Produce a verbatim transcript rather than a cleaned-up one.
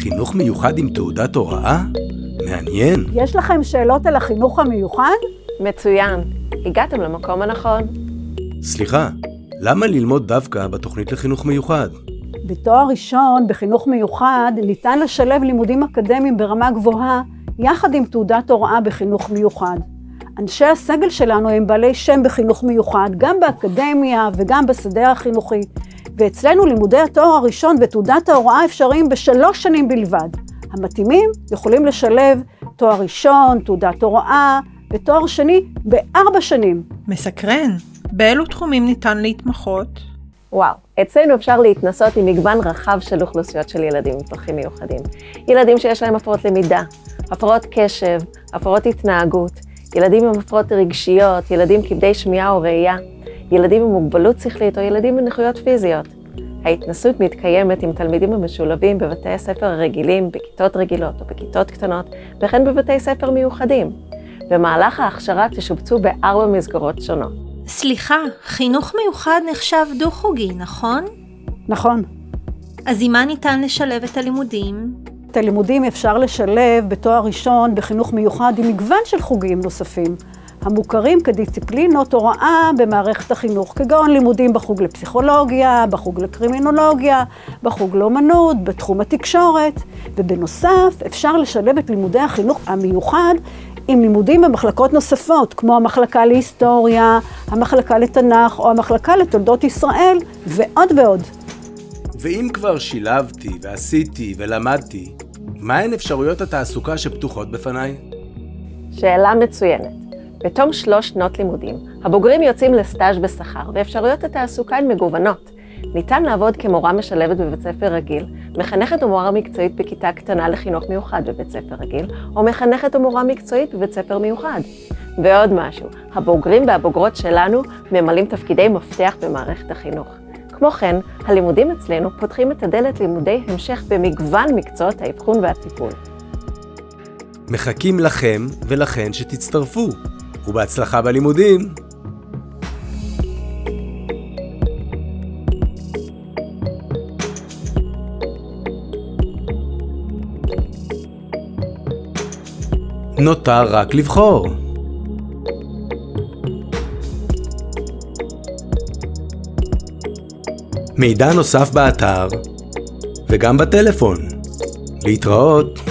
חינוך מיוחד עם תעודת הוראה? מעניין. יש לכם שאלות על החינוך המיוחד? מצוין. הגעתם למקום הנכון. סליחה, למה ללמוד דווקא בתוכנית לחינוך מיוחד? בתואר ראשון בחינוך מיוחד ניתן לשלב לימודים אקדמיים ברמה גבוהה יחד עם תעודת הוראה בחינוך מיוחד. אנשי הסגל שלנו הם בעלי שם בחינוך מיוחד, גם באקדמיה וגם בשדה החינוכי. ואצלנו לימודי התואר הראשון ותעודת ההוראה אפשריים בשלוש שנים בלבד. המתאימים יכולים לשלב תואר ראשון, תעודת הוראה ותואר שני בארבע שנים. מסקרן. באילו תחומים ניתן להתמחות? וואו, אצלנו אפשר להתנסות עם מגוון רחב של אוכלוסיות של ילדים עם צרכים מיוחדים. ילדים שיש להם הפרעות למידה, הפרעות קשב, הפרעות התנהגות, ילדים עם הפרעות רגשיות, ילדים כבדי שמיעה או ראייה, ילדים עם מוגבלות שכלית או ילדים עם נכויות פיזיות. ההתנסות מתקיימת עם תלמידים המשולבים בבתי הספר הרגילים, בכיתות רגילות או בכיתות קטנות, וכן בבתי ספר מיוחדים. במהלך ההכשרה תשובצו בארבע מסגרות שונות. סליחה, חינוך מיוחד נחשב דו-חוגי, נכון? נכון. אז עם מה ניתן לשלב את הלימודים? את הלימודים אפשר לשלב בתואר ראשון בחינוך מיוחד עם מגוון של חוגים נוספים, המוכרים כדיסציפלינות הוראה במערכת החינוך, כגון לימודים בחוג לפסיכולוגיה, בחוג לקרימינולוגיה, בחוג לאמנות, בתחום התקשורת, ובנוסף אפשר לשלב את לימודי החינוך המיוחד עם לימודים במחלקות נוספות, כמו המחלקה להיסטוריה, המחלקה לתנ"ך או המחלקה לתולדות ישראל, ועוד ועוד. ואם כבר שילבתי ועשיתי ולמדתי, מהן אפשרויות התעסוקה שפתוחות בפניי? שאלה מצוינת. בתום שלוש שנות לימודים, הבוגרים יוצאים לסטאז' בשכר, ואפשרויות התעסוקה הן מגוונות. ניתן לעבוד כמורה משלבת בבית ספר רגיל, מחנכת או מורה מקצועית בכיתה קטנה לחינוך מיוחד בבית ספר רגיל, או מחנכת או מורה מקצועית בבית ספר מיוחד. ועוד משהו, הבוגרים והבוגרות שלנו ממלאים תפקידי מפתח במערכת החינוך. כמו כן, הלימודים אצלנו פותחים את הדלת לימודי המשך במגוון מקצועות האבחון והטיפול. מחכים לכם ולכן שתצטרפו, ובהצלחה בלימודים! נותר רק לבחור. מידע נוסף באתר וגם בטלפון. להתראות.